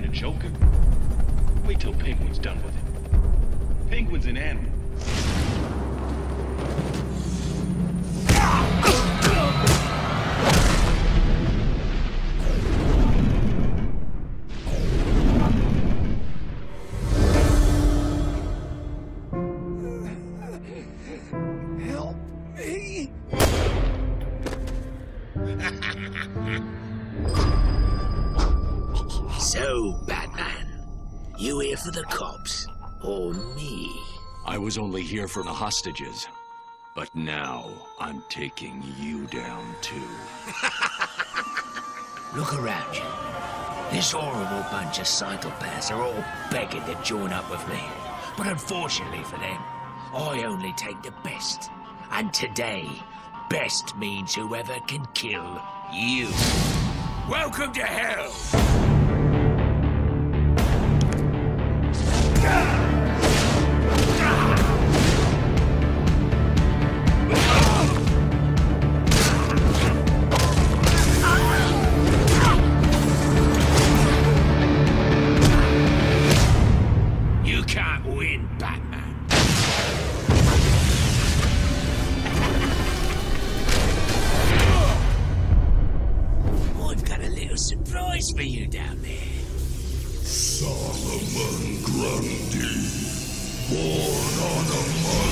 the Joker? Wait till Penguin's done with it. Penguin's an animal. Help me! So, Batman, you here for the cops, or me? I was only here for the hostages, but now I'm taking you down too. Look around you. This horrible bunch of psychopaths are all begging to join up with me. But unfortunately for them, I only take the best. And today, best means whoever can kill you. Welcome to hell! You can't win, Batman. I've got a little surprise for you down there. Solomon Grundy, born on a